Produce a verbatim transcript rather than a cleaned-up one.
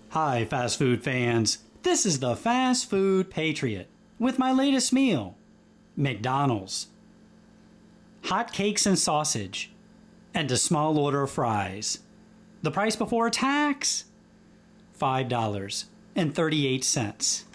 Hi, fast food fans. This is the Fast Food Patriot with my latest meal, McDonald's. Hotcakes and sausage, and a small order of fries. The price before tax? five dollars and thirty-eight cents.